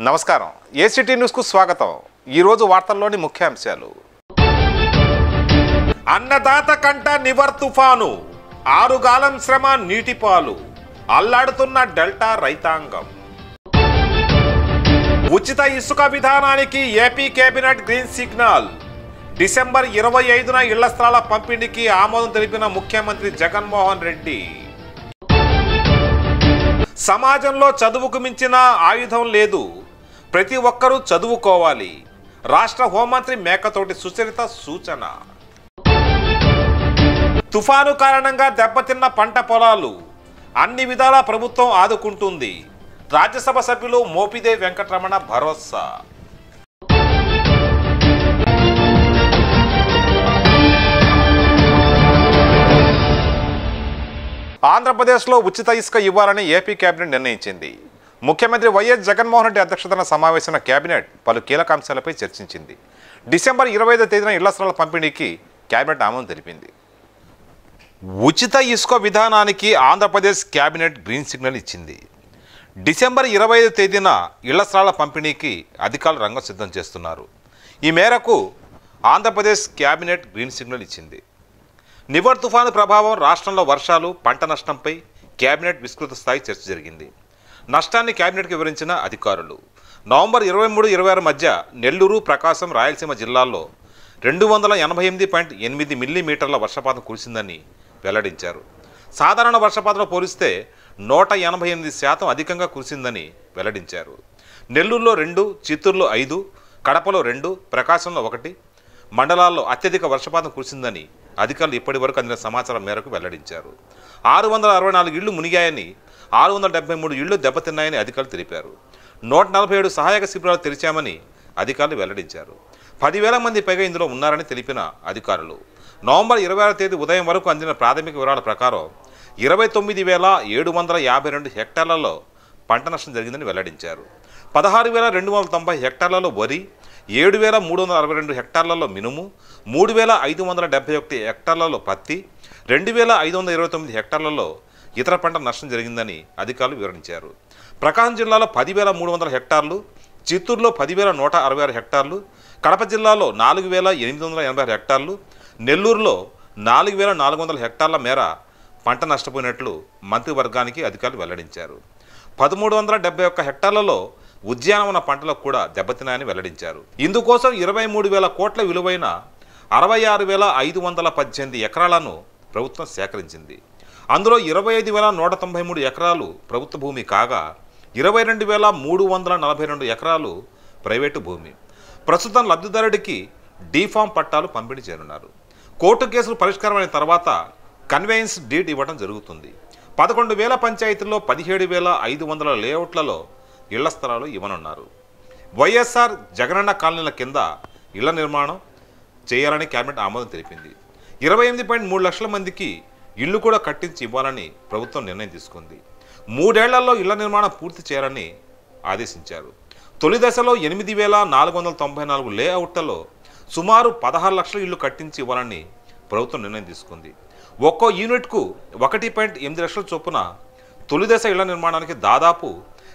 నమస్కారం ఏసీటీ న్యూస్కు స్వాగతం। ఈరోజు వార్తల్లోని ముఖ్యాంశాలు। అన్నదాత కంట నివర్ తుఫాను, ఆరుగాలం శ్రమ నీటిపాలు, అల్లాడుతున్న డెల్టా రైతాంగం। ఉచిత ఇసుక విధానానికి AP cabinet green signal, December 25న ఇళ్ల స్థలాల పంపిణీకి ఆమోదం తెలిపిన ముఖ్యమంత్రి జగన్మోహన్ రెడ్డి। సమాజంలో చదువుకు మించిన ఆయుధం లేదు, ప్రతి ఒక్కరూ చదువుకోవాలి, రాష్ట్ర హోంమంత్రి మేకతోటి సుచరిత సూచన। తుఫాను కారణంగా దెబ్బతిన్న పంట పొలాలు అన్ని విధాలా ప్రభుత్వం ఆదుకుంటుంది, రాజ్యసభ సభ్యులు మోపిదే వెంకటరమణ భరోసా। ఆంధ్రప్రదేశ్లో ఉచిత ఇసుక ఇవ్వాలని ఏపీ కేబినెట్ నిర్ణయించింది। ముఖ్యమంత్రి వైఎస్ జగన్మోహన్ రెడ్డి అధ్యక్షతన సమావేశమైన కేబినెట్ పలు కీలక అంశాలపై చర్చించింది। డిసెంబర్ 25వ తేదీన ఇళ్ల స్థలాల పంపిణీకి కేబినెట్ ఆమోదం తెలిపింది। ఉచిత ఇసుక విధానానికి ఆంధ్రప్రదేశ్ కేబినెట్ గ్రీన్ సిగ్నల్ ఇచ్చింది। డిసెంబర్ 25వ తేదీన ఇళ్ల స్థలాల పంపిణీకి అధికారులు రంగం సిద్ధం చేస్తున్నారు। ఈ మేరకు ఆంధ్రప్రదేశ్ కేబినెట్ గ్రీన్ సిగ్నల్ ఇచ్చింది। నివర్ తుఫాను ప్రభావం రాష్ట్రంలో వర్షాలు, పంట నష్టంపై కేబినెట్ విస్తృత స్థాయి చర్చ జరిగింది। నష్టాన్ని కేబినెట్కి వివరించిన అధికారులు నవంబర్ 23-26 మధ్య నెల్లూరు, ప్రకాశం, రాయలసీమ జిల్లాల్లో 288.8 మిల్లీమీటర్ల వర్షపాతం కురిసిందని వెల్లడించారు। సాధారణ వర్షపాతంతో పోలిస్తే 188% అధికంగా కురిసిందని వెల్లడించారు। నెల్లూరులో 2, చిత్తూరులో 5, కడపలో 2, ప్రకాశంలో 1 మండలాల్లో అత్యధిక వర్షపాతం కురిసిందని అధికారులు ఇప్పటి వరకు అందిన సమాచారం మేరకు వెల్లడించారు। 664 ఇళ్లు మునిగాయని, 673 ఇళ్లు దెబ్బతిన్నాయని అధికారులు తెలిపారు। 147 సహాయక శిబిరాలు తెరిచామని అధికారులు వెల్లడించారు। 10,000 మంది పైగా ఇందులో ఉన్నారని తెలిపిన అధికారులు నవంబర్ 26వ తేదీ ఉదయం వరకు అందిన ప్రాథమిక వివరాల ప్రకారం 29,752 హెక్టార్లలో పంట నష్టం జరిగిందని వెల్లడించారు। 16,290 హెక్టార్లలో వరి, 7,362 హెక్టార్లలో మినుము, 3,571 హెక్టార్లలో పత్తి, 2,529 హెక్టార్లలో ఇతర పంట నష్టం జరిగిందని అధికారులు వివరించారు। ప్రకాశం జిల్లాలో 10,300 హెక్టార్లు, చిత్తూరులో 10,166 హెక్టార్లు, కడప జిల్లాలో 4,886 హెక్టార్లు, నెల్లూరులో 4,400 హెక్టార్ల మేర పంట నష్టపోయినట్లు మంత్రివర్గానికి అధికారులు వెల్లడించారు। 1,371 హెక్టార్లలో ఉద్యానవన పంటలకు కూడా దెబ్బతిన్నాయని వెల్లడించారు। ఇందుకోసం 23,000 కోట్ల విలువైన 66,518 ఎకరాలను ప్రభుత్వం సేకరించింది। అందులో 25,193 ఎకరాలు ప్రభుత్వ భూమి కాగా 22,342 ఎకరాలు ప్రైవేటు భూమి। ప్రస్తుతం లబ్ధిదారుడికి డీఫామ్ పట్టాలు పంపిణీ చేయనున్నారు। కోర్టు కేసులు పరిష్కారమైన తర్వాత కన్వేయన్స్ డీడ్ ఇవ్వడం జరుగుతుంది। 11,000 పంచాయతీల్లో 17,500 లేఅవుట్లలో ఇళ్ల స్థలాలు ఇవ్వనున్నారు। వైఎస్ఆర్ జగనన్న కాలనీల కింద ఇళ్ల నిర్మాణం చేయాలని కేబినెట్ ఆమోదం తెలిపింది। 28.3 లక్షల మందికి ఇళ్లు కూడా కట్టించి ఇవ్వాలని ప్రభుత్వం నిర్ణయం తీసుకుంది। 3 ఏళ్లలో ఇళ్ల నిర్మాణం పూర్తి చేయాలని ఆదేశించారు। తొలి దశలో 8,494 లేఅవుట్లలో సుమారు 16 లక్షల ఇళ్లు కట్టించి ఇవ్వాలని ప్రభుత్వం నిర్ణయం తీసుకుంది। ఒక్కో యూనిట్కు 1.8 లక్షల చొప్పున తొలి దశ ఇళ్ల నిర్మాణానికి దాదాపు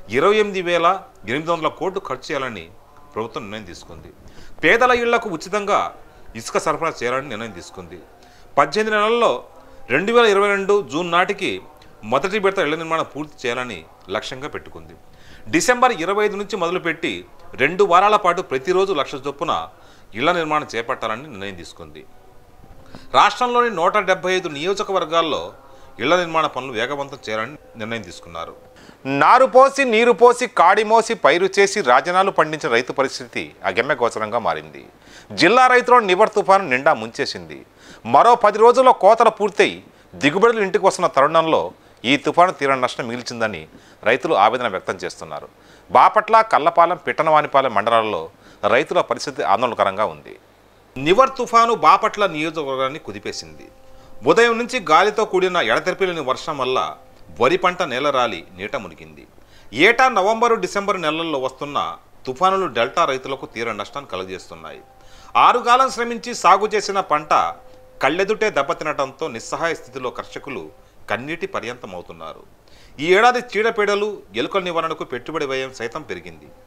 28,800 కోట్లు ఖర్చు చేయాలని ప్రభుత్వం నిర్ణయం తీసుకుంది। పేదల ఇళ్లకు ఉచితంగా ఇసుక సరఫరా చేయాలని నిర్ణయం తీసుకుంది। 18 నెలల్లో 2022 జూన్ నాటికి మొదటి విడత ఇళ్ల నిర్మాణం పూర్తి చేయాలని లక్ష్యంగా పెట్టుకుంది। డిసెంబర్ 25 నుంచి మొదలుపెట్టి 2 వారాల పాటు ప్రతిరోజు 1 లక్ష చొప్పున ఇళ్ల నిర్మాణం చేపట్టాలని నిర్ణయం తీసుకుంది। రాష్ట్రంలోని 175 నియోజకవర్గాల్లో ఇళ్ల నిర్మాణ పనులు వేగవంతం చేయాలని నిర్ణయం తీసుకున్నారు। నారు పోసి, నీరు పోసి, కాడి మోసి, పైరు చేసి రాజనాలు పండించిన రైతు పరిస్థితి అగమ్య గోచరంగా మారింది। జిల్లా రైతులను నివర్ తుఫాను నిండా ముంచేసింది। మరో 10 రోజుల్లో కోతలు పూర్తయి దిగుబడులు ఇంటికి వస్తున్న తరుణంలో ఈ తుఫాను తీరని నష్టం మిగిల్చిందని రైతులు ఆవేదన వ్యక్తం చేస్తున్నారు। బాపట్ల, కల్లపాలెం, పిట్టనవానిపాలెం మండలాల్లో రైతుల పరిస్థితి ఆందోళనకరంగా ఉంది। నివర్ తుఫాను బాపట్ల నియోజకవర్గాన్ని కుదిపేసింది। ఉదయం నుంచి గాలితో కూడిన ఎడతెరిపిలేని వర్షం వల్ల వరి పంట నేలరాలి నీట మునిగింది। ఏటా నవంబరు, డిసెంబరు నెలల్లో వస్తున్న తుఫానులు డెల్టా రైతులకు తీవ్ర నష్టాన్ని కలుగజేస్తున్నాయి। 6 కాలం శ్రమించి సాగు చేసిన పంట కళ్ళెదుటే దెబ్బతినడంతో నిస్సహాయ స్థితిలో కర్షకులు కన్నీటి పర్యంతమవుతున్నారు। ఈ ఏడాది చీడపీడలు, ఎలుకల నివారణకు పెట్టుబడి వ్యయం సైతం పెరిగింది।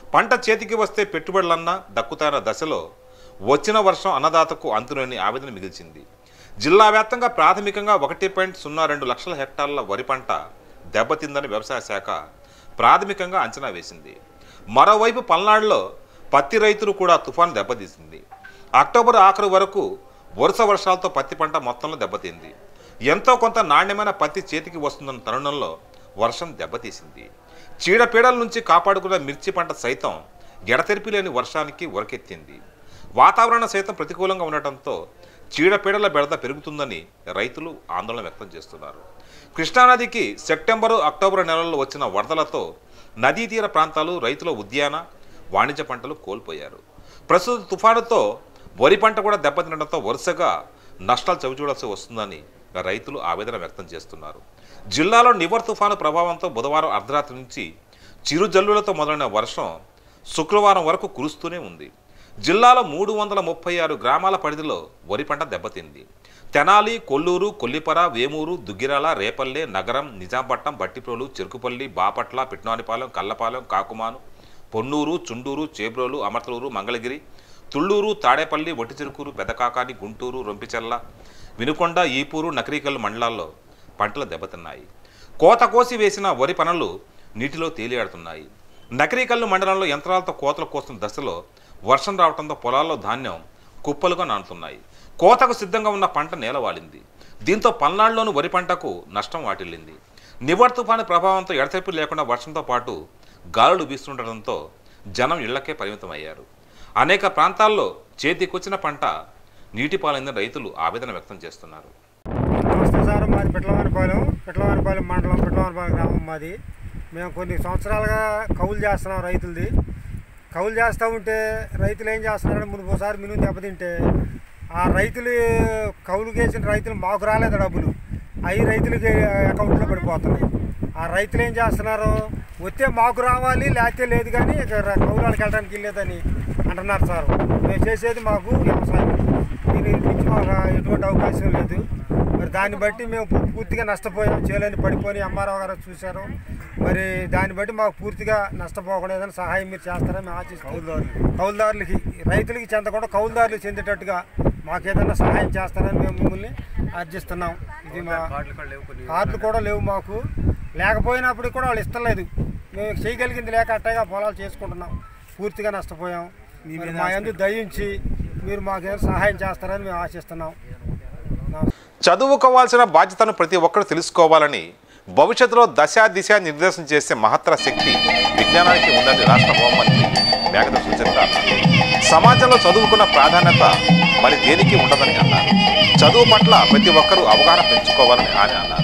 పంట చేతికి వస్తే పెట్టుబడులన్నా దక్కుతాయన్న దశలో వచ్చిన వర్షం అన్నదాతకు అంతులేని ఆవేదన మిగిల్చింది. జిల్లా వ్యాప్తంగా ప్రాథమికంగా 1.02 లక్షల హెక్టార్ల వరి పంట దెబ్బతిందని వ్యవసాయ శాఖ ప్రాథమికంగా అంచనా వేసింది. మరోవైపు పల్నాడులో పత్తి రైతులు కూడా తుఫాను దెబ్బతీసింది. అక్టోబర్ ఆఖరు వరకు వరుస వర్షాలతో పత్తి పంట మొత్తంలో దెబ్బతింది. ఎంతో కొంత నాణ్యమైన పత్తి చేతికి వస్తున్న తరుణంలో వర్షం దెబ్బతీసింది. చీడపీడల నుంచి కాపాడుకున్న మిర్చి పంట సైతం ఎడతెరిపి లేని వర్షానికి ఉరకెత్తింది. వాతావరణం సైతం ప్రతికూలంగా ఉండటంతో చీడపీడల బెడద పెరుగుతుందని రైతులు ఆందోళన వ్యక్తం చేస్తున్నారు. కృష్ణానదికి సెప్టెంబరు అక్టోబర్ నెలల్లో వచ్చిన వరదలతో నదీ తీర ప్రాంతాలు రైతుల ఉద్యాన వాణిజ్య పంటలు కోల్పోయారు. ప్రస్తుత తుఫానుతో వరి పంట కూడా దెబ్బతినడంతో వరుసగా నష్టాలు చవిచూడాల్సి వస్తుందని రైతులు ఆవేదన వ్యక్తం చేస్తున్నారు. జిల్లాలో నివర్ తుఫాను ప్రభావంతో బుధవారం అర్ధరాత్రి నుంచి చిరుజల్లులతో మొదలైన వర్షం శుక్రవారం వరకు కురుస్తూనే ఉంది. జిల్లాలో 336 గ్రామాల పరిధిలో వరి పంట దెబ్బతింది. తెనాలి, కొల్లూరు, కొల్లిపర, వేమూరు, దుగ్గిరాల, రేపల్లె, నగరం, నిజాంపట్నం, బట్టిప్రోలు, చెరుకుపల్లి, బాపట్ల, పిట్నానిపాలెం, కల్లపాలెం, కాకుమాను, పొన్నూరు, చుండూరు, చేబ్రోలు, అమర్తలూరు, మంగళగిరి, తుళ్ళూరు, తాడేపల్లి, ఒట్టిచెరుకూరు, పెదకాకాని, గుంటూరు, రొంపిచెల్ల, వినుకొండ, ఈపూరు, నకరికల్లు మండలాల్లో పంటలు దెబ్బతిన్నాయి. కోత కోసి వేసిన వరి పనులు నీటిలో తేలియాడుతున్నాయి. నకరికల్లు మండలంలో యంత్రాలతో కోతలు కోస్తున్న దశలో వర్షం రావడంతో పొలాల్లో ధాన్యం కుప్పలుగా నానుతున్నాయి. కోతకు సిద్ధంగా ఉన్న పంట నేలవాలింది. దీంతో పల్నాడులోని వరి పంటకు నష్టం వాటిల్లింది. నివర్ తుఫాను ప్రభావంతో ఎడతెరిపి లేకుండా వర్షంతో పాటు గాలులు వీస్తుండటంతో జనం ఇళ్లకే పరిమితమయ్యారు. అనేక ప్రాంతాల్లో చేతికొచ్చిన పంట నీటిపాలైందని రైతులు ఆవేదన వ్యక్తం చేస్తున్నారు. నమస్తే సార్, మాది పిట్లవానిపాలెం మండలం, పిట్లవానిపాలెం గ్రామం మాది. మేము కొన్ని సంవత్సరాలుగా కౌలు చేస్తున్నాం. కౌలు చేస్తూ ఉంటే రైతులు ఏం చేస్తున్నారంటే ఒకసారి మినుము దెబ్బతింటే ఆ రైతులు కౌలు వేసిన రైతులు మాకు రాలేదు డబ్బులు, అవి రైతులకి అకౌంట్లో పడిపోతున్నాయి. ఆ రైతులు ఏం చేస్తున్నారు, వస్తే మాకు రావాలి లేకపోతే లేదు, కానీ కౌలాలకు వెళ్ళడానికి వెళ్ళేదని అంటున్నారు సార్. మేము చేసేది మాకు వ్యవసాయం, దీని నుంచి మాకు ఎటువంటి అవకాశం లేదు. మరి దాన్ని బట్టి మేము పూర్తిగా నష్టపోయాం. చేలని పడిపోయి అమ్మారావు గారు చూశారు. మరి దాన్ని బట్టి మాకు పూర్తిగా నష్టపోకుండా ఏదైనా సహాయం మీరు చేస్తారని మేము ఆశిస్తాం. కౌలుదారులకి, రైతులకి చెందకుండా కౌలుదారులకు చెందేటట్టుగా మాకు ఏదైనా సహాయం చేస్తారని మేము మిమ్మల్ని అర్జిస్తున్నాం. ఇది మా కార్డులు కూడా లేవు మాకు, లేకపోయినప్పుడు కూడా వాళ్ళు ఇస్తలేదు. మేము చేయగలిగింది లేక అట్టగా పొలాలు చేసుకుంటున్నాం. పూర్తిగా నష్టపోయాం. మా యందు దయించి మీరు మాకు ఏదైనా సహాయం చేస్తారని మేము ఆశిస్తున్నాం. చదువుకోవాల్సిన బాధ్యతను ప్రతి ఒక్కరు తెలుసుకోవాలని, భవిష్యత్తులో దిశ నిర్దేశం చేసే మహత్తర శక్తి విజ్ఞానానికి ఉందని రాష్ట్ర హోంమంత్రి మేఘన సుచరిత అన్నారు. సమాజంలో చదువుకున్న ప్రాధాన్యత మరి దేనికి ఉండదని అన్నారు. చదువు పట్ల ప్రతి ఒక్కరూ అవగాహన పెంచుకోవాలని ఆమె అన్నారు.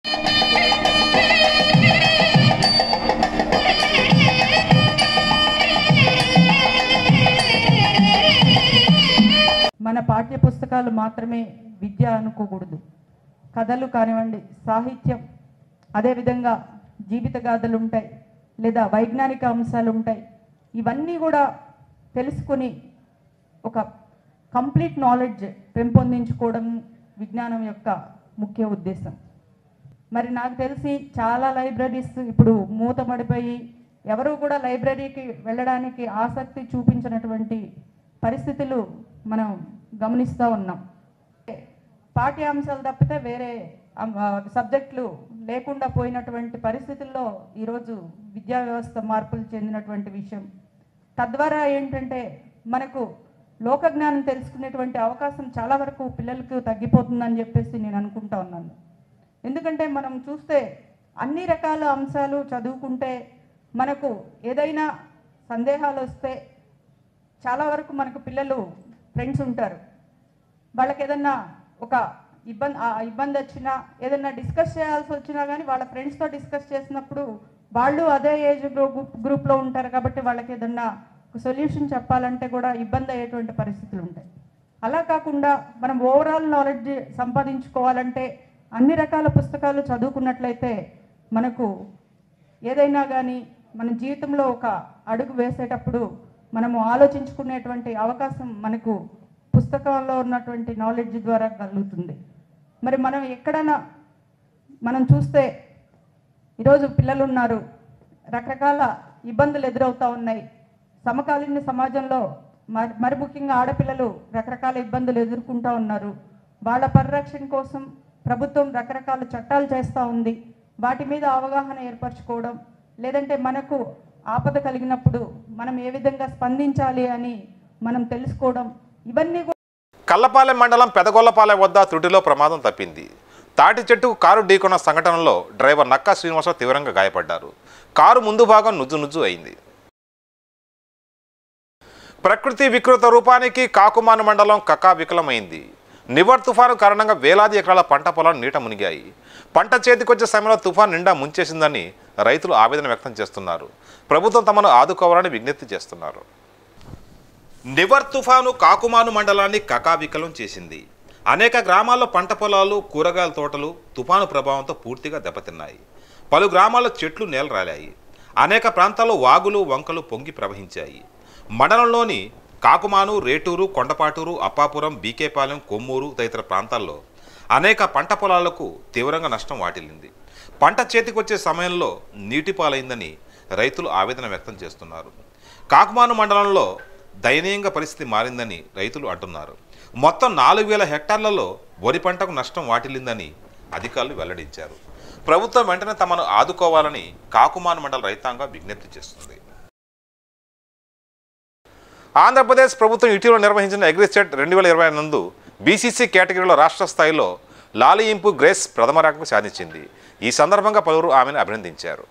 మన పాఠ్య పుస్తకాలు మాత్రమే విద్య అనుకోకూడదు. కథలు కానివ్వండి, సాహిత్యం, అదేవిధంగా జీవిత గాథలు ఉంటాయి, లేదా వైజ్ఞానిక అంశాలు ఉంటాయి. ఇవన్నీ కూడా తెలుసుకొని ఒక కంప్లీట్ నాలెడ్జ్ పెంపొందించుకోవడం విజ్ఞానం యొక్క ముఖ్య ఉద్దేశం. మరి నాకు తెలిసి చాలా లైబ్రరీస్ ఇప్పుడు మూతపడిపోయి ఎవరు కూడా లైబ్రరీకి వెళ్ళడానికి ఆసక్తి చూపించినటువంటి పరిస్థితులు మనం గమనిస్తూ ఉన్నాం. పాఠ్యాంశాలు తప్పితే వేరే సబ్జెక్టులు లేకుండా పోయినటువంటి పరిస్థితుల్లో ఈరోజు విద్యా వ్యవస్థ మార్పులు చెందినటువంటి విషయం. తద్వారా ఏంటంటే మనకు లోక జ్ఞానం తెలుసుకునేటువంటి అవకాశం చాలా వరకు పిల్లలకు తగ్గిపోతుందని చెప్పేసి నేను అనుకుంటా ఉన్నాను. ఎందుకంటే మనం చూస్తే అన్ని రకాల అంశాలు చదువుకుంటే మనకు ఏదైనా సందేహాలు వస్తే చాలా వరకు మనకు పిల్లలు ఫ్రెండ్స్ ఉంటారు. వాళ్ళకి ఏదన్నా ఒక ఇబ్బంది వచ్చినా, ఏదన్నా డిస్కస్ చేయాల్సి వచ్చినా కానీ వాళ్ళ ఫ్రెండ్స్తో డిస్కస్ చేసినప్పుడు వాళ్ళు అదే ఏజ్ గ్రూప్లో ఉంటారు కాబట్టి వాళ్ళకి ఏదన్నా ఒక సొల్యూషన్ చెప్పాలంటే కూడా ఇబ్బంది అయ్యేటువంటి పరిస్థితులు ఉంటాయి. అలా కాకుండా మనం ఓవరాల్ నాలెడ్జ్ సంపాదించుకోవాలంటే అన్ని రకాల పుస్తకాలు చదువుకున్నట్లయితే మనకు ఏదైనా కానీ మన జీవితంలో ఒక అడుగు వేసేటప్పుడు మనము ఆలోచించుకునేటువంటి అవకాశం మనకు పుస్తకంలో ఉన్నటువంటి నాలెడ్జ్ ద్వారా కలుగుతుంది. మరి మనం ఎక్కడైనా మనం చూస్తే ఈరోజు పిల్లలు ఉన్నారు, రకరకాల ఇబ్బందులు ఎదురవుతూ ఉన్నాయి. సమకాలీన సమాజంలో మరి ముఖ్యంగా ఆడపిల్లలు రకరకాల ఇబ్బందులు ఎదుర్కొంటూ ఉన్నారు. వాళ్ళ పరిరక్షణ కోసం ప్రభుత్వం రకరకాల చట్టాలు చేస్తూ ఉంది. వాటి మీద అవగాహన ఏర్పరచుకోవడం, లేదంటే మనకు ఆపద కలిగినప్పుడు మనం ఏ విధంగా స్పందించాలి అని మనం తెలుసుకోవడం, ఇవన్నీ కల్లపాలెం మండలం పెదగొల్లపాలెం వద్ద త్రుటిలో ప్రమాదం తప్పింది. తాటి చెట్టుకు కారు ఢీకొన్న సంఘటనలో డ్రైవర్ నక్కా శ్రీనివాసరావు తీవ్రంగా గాయపడ్డారు. కారు ముందు భాగం నుజ్జు అయింది. ప్రకృతి వికృత రూపానికి కాకుమాను మండలం కకావికలమైంది. నివర్ తుఫాను కారణంగా వేలాది ఎకరాల పంట పొలాలు నీట మునిగాయి. పంట చేతికొచ్చే సమయంలో తుఫాను నిండా ముంచేసిందని రైతులు ఆవేదన వ్యక్తం చేస్తున్నారు. ప్రభుత్వం తమను ఆదుకోవాలని విజ్ఞప్తి చేస్తున్నారు. నివర్ తుఫాను కాకుమాను మండలాన్ని కకావికలం చేసింది. అనేక గ్రామాల్లో పంట పొలాలు, కూరగాయల తోటలు తుఫాను ప్రభావంతో పూర్తిగా దెబ్బతిన్నాయి. పలు గ్రామాల్లో చెట్లు నేలరాలాయి. అనేక ప్రాంతాల్లో వాగులు, వంకలు పొంగి ప్రవహించాయి. మండలంలోని కాకుమాను, రేటూరు, కొండపాటూరు, అప్పాపురం, బీకేపాలెం, కొమ్మూరు తదితర ప్రాంతాల్లో అనేక పంట పొలాలకు తీవ్రంగా నష్టం వాటిల్లింది. పంట చేతికొచ్చే సమయంలో నీటిపాలైందని రైతులు ఆవేదన వ్యక్తం చేస్తున్నారు. కాకుమాను మండలంలో దయనీయంగా పరిస్థితి మారిందని రైతులు అంటున్నారు. మొత్తం 4000 హెక్టార్లలో వరి పంటకు నష్టం వాటిల్లిందని అధికారులు వెల్లడించారు. ప్రభుత్వం వెంటనే తమను ఆదుకోవాలని కాకుమాను మండల రైతాంగం విజ్ఞప్తి చేస్తుంది. ఆంధ్రప్రదేశ్ ప్రభుత్వం ఇటీవల నిర్వహించిన అగ్రిస్టేట్ 2020 నందు బీసీసీ కేటగిరీలో రాష్ట్ర స్థాయిలో లాలియింపు గ్రేస్ ప్రథమ ర్యాంకు సాధించింది. ఈ సందర్భంగా పలువురు ఆమెను అభినందించారు.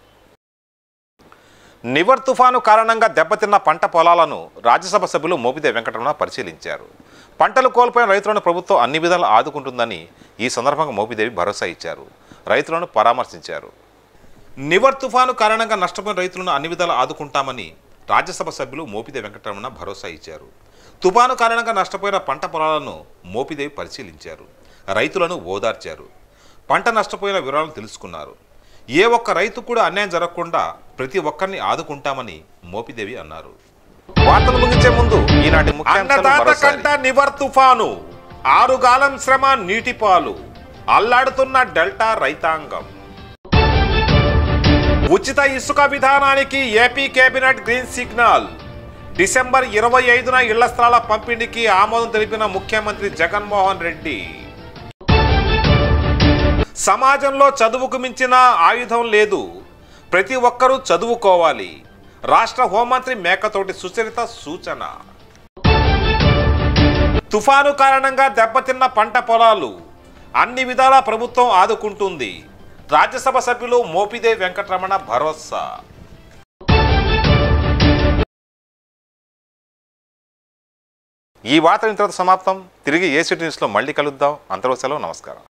నివర్ తుఫాను కారణంగా దెబ్బతిన్న పంట పొలాలను రాజ్యసభ సభ్యులు మోపిదేవి వెంకటరమణ పరిశీలించారు. పంటలు కోల్పోయిన రైతులను ప్రభుత్వం అన్ని విధాలు ఆదుకుంటుందని ఈ సందర్భంగా మోపిదేవి భరోసా ఇచ్చారు. రైతులను పరామర్శించారు. నివర్ తుఫాను కారణంగా నష్టపోయిన రైతులను అన్ని విధాలు ఆదుకుంటామని రాజ్యసభ సభ్యులు మోపిదేవి వెంకటరమణ భరోసా ఇచ్చారు. తుఫాను కారణంగా నష్టపోయిన పంట పొలాలను మోపిదేవి పరిశీలించారు. రైతులను ఓదార్చారు. పంట నష్టపోయిన వివరాలను తెలుసుకున్నారు. ఏ ఒక్క రైతు కూడా అన్యాయం జరగకుండా ప్రతి ఒక్కరిని ఆదుకుంటామని మోపిదేవి అన్నారు. వార్తలు ముగించే ముందు ఈనాటి ముఖ్యాంశాలు. నివర్ తుఫాను, ఆరుగాలం శ్రమ నీటిపాలు, అల్లాడుతున్న డెల్టా రైతాంగం. ఉచిత ఇసుక విధానానికి AP cabinet green signal. December 25న ఇళ్ల స్థలాల పంపిణీకి ఆమోదం తెలిపిన ముఖ్యమంత్రి జగన్మోహన్ రెడ్డి. సమాజంలో చదువుకు మించిన ఆయుధం లేదు, ప్రతి ఒక్కరూ చదువుకోవాలి. రాష్ట్ర హోంమంత్రి మేకతోటి సుచరిత సూచన. తుఫాను కారణంగా దెబ్బతిన్న పంట పొలాలు అన్ని విధాలా ప్రభుత్వం ఆదుకుంటుంది. రాజ్యసభ సభ్యులు మోపిదేవి వెంకటరమణ భరోసా. ఈ వార్త ఇంతటితో సమాప్తం. తిరిగి ఏసీటీ న్యూస్లో మళ్ళీ కలుద్దాం. అంతవరకు సెలవు. నమస్కారం.